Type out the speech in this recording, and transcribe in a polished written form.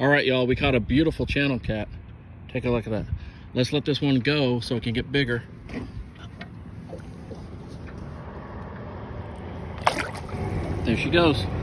All right, y'all, we caught a beautiful channel cat. Take a look at that. Let's let this one go so it can get bigger. There she goes.